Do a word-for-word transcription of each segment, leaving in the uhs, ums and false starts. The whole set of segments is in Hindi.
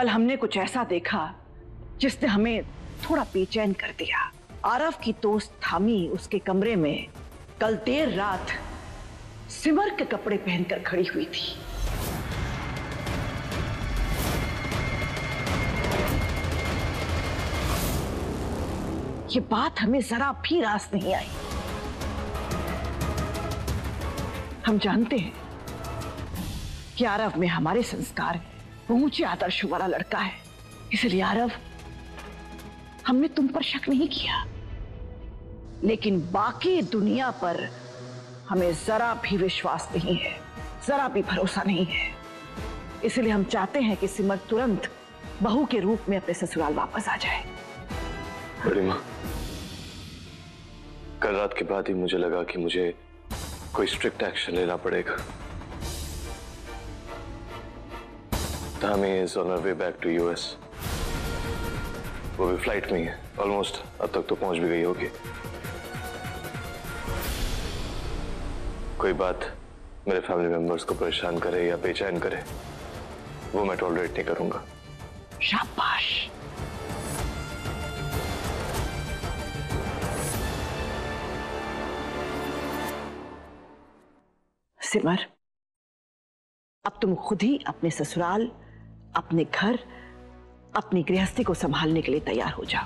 कल हमने कुछ ऐसा देखा जिसने हमें थोड़ा बेचैन कर दिया। आरव की दोस्त थामी उसके कमरे में कल देर रात सिमर के कपड़े पहनकर खड़ी हुई थी। ये बात हमें जरा भी रास नहीं आई। हम जानते हैं कि आरव में हमारे संस्कार ऊंचे आदर्शों वाला लड़का है, इसलिए आरव हमने तुम पर शक नहीं किया, लेकिन बाकी दुनिया पर हमें जरा भी विश्वास नहीं है, जरा भी भरोसा नहीं है। इसलिए हम चाहते हैं कि सिमर तुरंत बहू के रूप में अपने ससुराल वापस आ जाए। बड़ी माँ, कल रात के बाद ही मुझे लगा कि मुझे कोई स्ट्रिक्ट एक्शन लेना पड़ेगा। Tami is on her way back to U S. वो भी फ्लाइट में ही है, ऑलमोस्ट अब तक तो पहुंच भी गई होगी। कोई बात मेरे फैमिली मेंबर्स को परेशान करे या बेचैन करे, वो मैं टॉलरेट नहीं करूंगा। शाबाश। सिमर, अब तुम खुद ही अपने ससुराल, अपने घर, अपनी गृहस्थी को संभालने के लिए तैयार हो जाओ।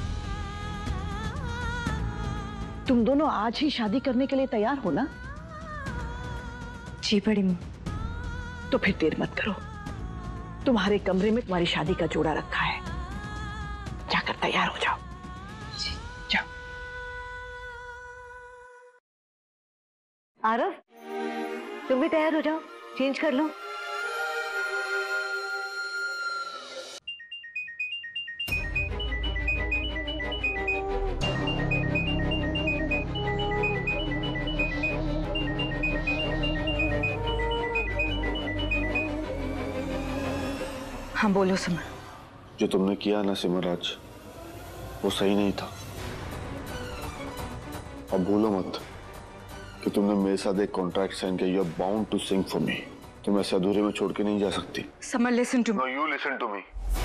तुम दोनों आज ही शादी करने के लिए तैयार हो ना? जी बड़ी माँ। तो फिर देर मत करो, तुम्हारे कमरे में तुम्हारी शादी का जोड़ा रखा है, जाकर तैयार हो जाओ। जी जाओ। आरव, तुम भी तैयार हो जाओ, चेंज कर लो। हाँ बोलो सिमर। जो तुमने किया ना सिमर आज, वो सही नहीं था। अब भूलो मत कि तुमने मेरे साथ एक कॉन्ट्रैक्ट साइन किया। You are bound to sing for me. तुम ऐसे अधूरे में छोड़ के नहीं जा सकती। Samar listen to me. You listen to me.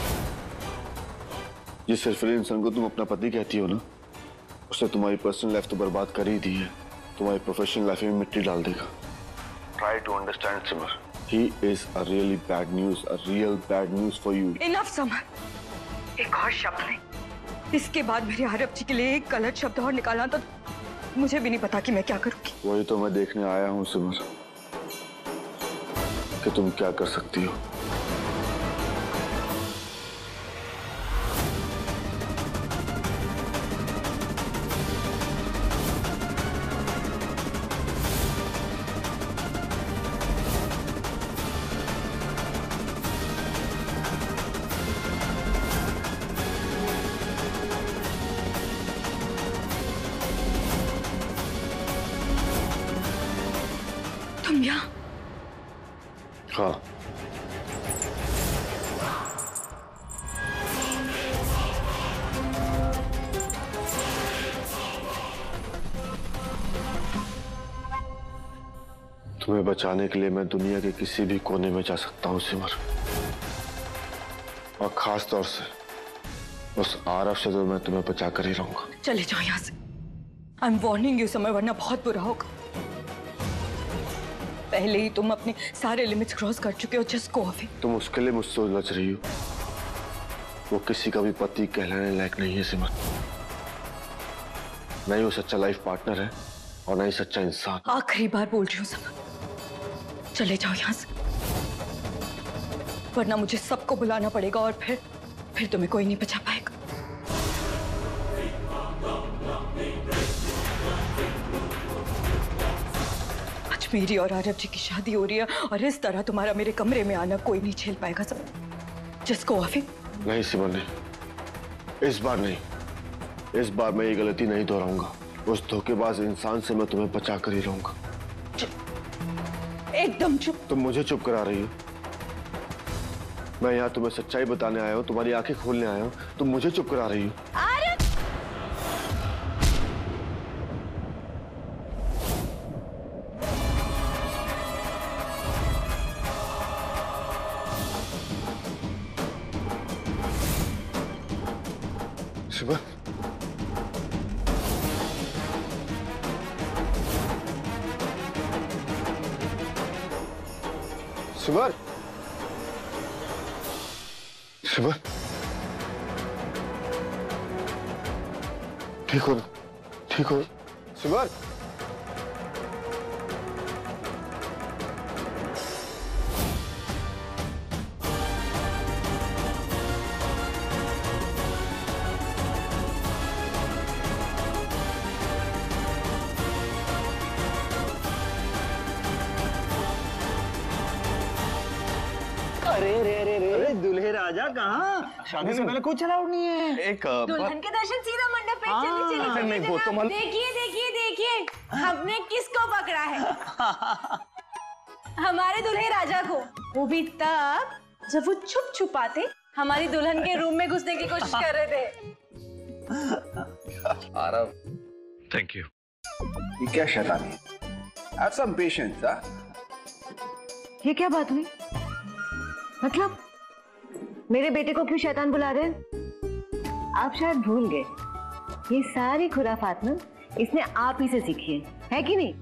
जिस सिर्फिल इंसान को तुम अपना पति कहती हो ना, उसने तुम्हारी पर्सनल लाइफ तो बर्बाद कर ही दी है, तुम्हारी प्रोफेशनल लाइफ में मिट्टी डाल देगा। Try to understand Simar. He is a really bad news, a real bad news for you. Enough Samar. एक और शब्द नहीं, इसके बाद मेरे आरव जी के लिए एक गलत शब्द और निकालना तो मुझे भी नहीं पता कि मैं क्या करूंगी। वही तो मैं देखने आया हूँ सिमर, कि तुम क्या कर सकती हो। तुम यहाँ? हाँ। तुम्हें बचाने के लिए मैं दुनिया के किसी भी कोने में जा सकता हूँ सिमर, और खास तौर से उस आरव से तो मैं तुम्हें बचा कर ही रहूंगा। चले जाओ यहाँ से। I am warning you Samar, वरना बहुत बुरा होगा। पहले ही तुम अपने सारे लिमिट्स क्रॉस कर चुके हो। Just go away. तुम उसके लिए मुझसे उलझ रही हो। वो किसी का भी पति कहलाने लायक नहीं है सिमर। न ही वो सच्चा लाइफ पार्टनर है और न ही सच्चा इंसान। आखिरी बार बोल रही हूँ समर, चले जाओ यहाँ से, वरना मुझे सबको बुलाना पड़ेगा और फिर फिर तुम्हें कोई नहीं बचा पाएगा। आज मेरी और आरव जी की शादी हो रही है और इस तरह तुम्हारा मेरे कमरे में आना कोई नहीं झेल पाएगा समर। Just go away. नहीं सिमर नहीं, इस बार नहीं। इस बार मैं ये गलती नहीं दोहराऊंगा। उस धोखेबाज इंसान से मैं तुम्हें बचा कर ही रहूंगा। एकदम चुप। तुम मुझे चुप करा रही हो। मैं यहाँ तुम्हें सच्चाई बताने आया हूँ, तुम्हारी आंखें खोलने आया हूँ, तुम मुझे चुप करा रही हो। सिमर, सिमर, सिमर, ठीक हो ना? ठीक हो सिमर? अरे रे रे रे अरे दूल्हे राजा कहाँ? शादी से पहले कुछ अलाउड नहीं है। एक दुल्हन के दर्शन सीधा मंडप पे। चलिए चलिए नहीं, वो तो मल... देखिए देखिए देखिए हमने किसको पकड़ा है। हमारे दूल्हे राजा को, वो भी तब जब वो छुप छुपाते हमारी दुल्हन के रूम में घुसने की कोशिश कर रहे थे। Aarav, thank you. ये क्या शैतानी? Have some patience, हाँ? ये क्या बात हुई? मतलब मेरे बेटे को क्यों शैतान बुला रहे हैं? आप शायद भूल गए, ये सारी खुराफात ना इसने आप ही से सीखी है, है कि नहीं?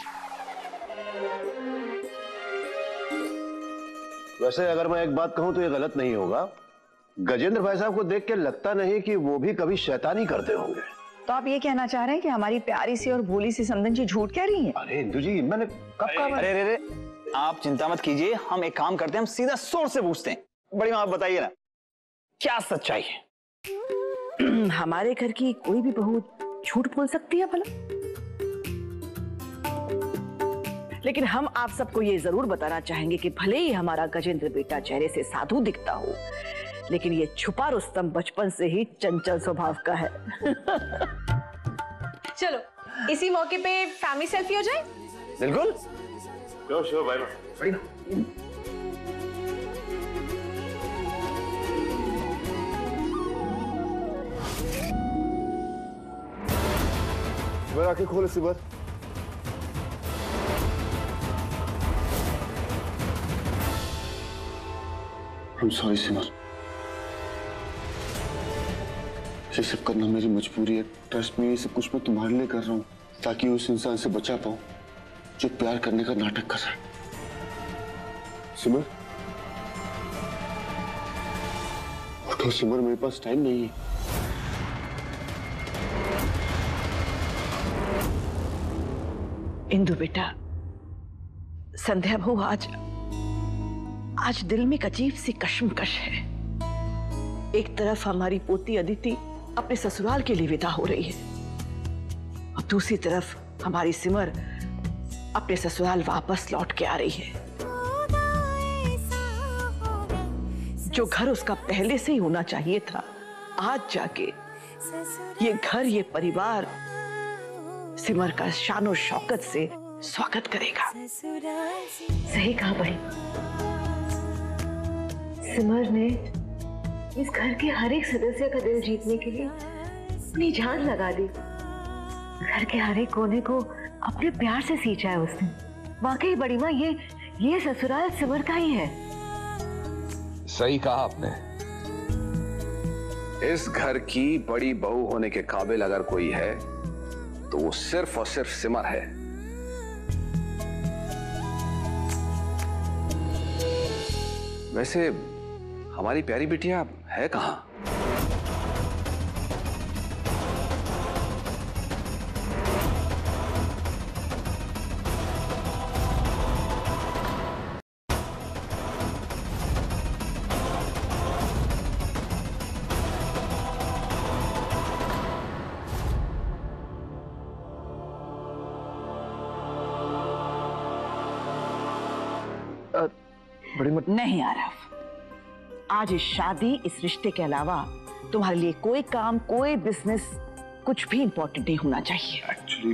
वैसे अगर मैं एक बात कहूं तो ये गलत नहीं होगा। गजेंद्र भाई साहब को देख के लगता नहीं कि वो भी कभी शैतानी करते होंगे। तो आप ये कहना चाह रहे हैं कि हमारी प्यारी सी और भोली सी समदन जी झूठ कह रही हैं? अरे इंदु जी, मैंने कब कहा? अरे रे रे, आप चिंता मत कीजिए, हम एक काम करते हैं, हम सीधा सोर्स से पूछते हैं। बड़ी माँ, आप बताइए ना, क्या सच्चाई है? हमारे घर की कोई भी बहू झूठ बोल सकती है भला? लेकिन हम आप सबको ये जरूर बताना चाहेंगे कि भले ही हमारा गजेंद्र बेटा चेहरे से साधु दिखता हो, लेकिन ये छुपा रुस्तम बचपन से ही चंचल स्वभाव का है। चलो इसी मौके पे फैमिली सेल्फी हो जाए। बिल्कुल। श्योर श्योर भाई। बड़ी सिमर, आंखें खोले सिमर। I'm sorry सिमर, ये सब करना मेरी मजबूरी है। ट्रस्ट में ये सब कुछ मैं तुम्हारे लिए कर रहा हूँ, ताकि उस इंसान से बचा पाऊं जो प्यार करने का नाटक कर रहा है। सिमर उठो सिमर, मेरे पास टाइम नहीं है। इंदु बेटा, संध्या बहू आज आज दिल में एक अजीब सी कश्मकश है। एक तरफ हमारी पोती अदिति अपने ससुराल के लिए विदा हो रही है, और दूसरी तरफ हमारी सिमर अपने ससुराल वापस लौट के आ रही है। जो घर उसका पहले से ही होना चाहिए था, आज जाके ये घर, ये परिवार सिमर का शानो शौकत से स्वागत करेगा। सही कहा भाई, सिमर ने इस घर के हर एक सदस्य का दिल जीतने के लिए अपनी जान लगा दी। घर के हर एक कोने को अपने प्यार से सींचा है उसने। वाकई बड़ी माँ, ये ये ससुराल सिमर का ही है। सही कहा आपने। इस घर की बड़ी बहू होने के काबिल अगर कोई है तो वो सिर्फ और सिर्फ सिमर है। वैसे हमारी प्यारी बिटिया है कहां? बड़ी मत... नहीं आरव, आज इस शादी, इस रिश्ते के अलावा तुम्हारे लिए कोई काम, कोई बिजनेस, कुछ भी इंपॉर्टेंट नहीं होना चाहिए। एक्चुअली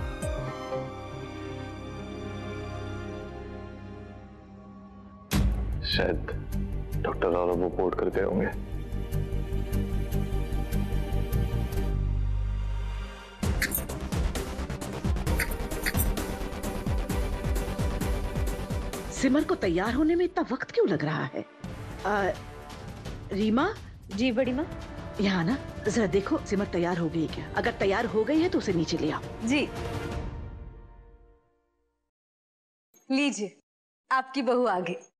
शायद डॉक्टर राव रिपोर्ट कर गए होंगे। सिमर को तैयार होने में इतना वक्त क्यों लग रहा है? आ, रीमा? जी बड़ी माँ। यहाँ ना जरा देखो सिमर तैयार हो गई क्या? अगर तैयार हो गई है तो उसे नीचे ले आओ। जी लीजिए, आपकी बहू आ गई।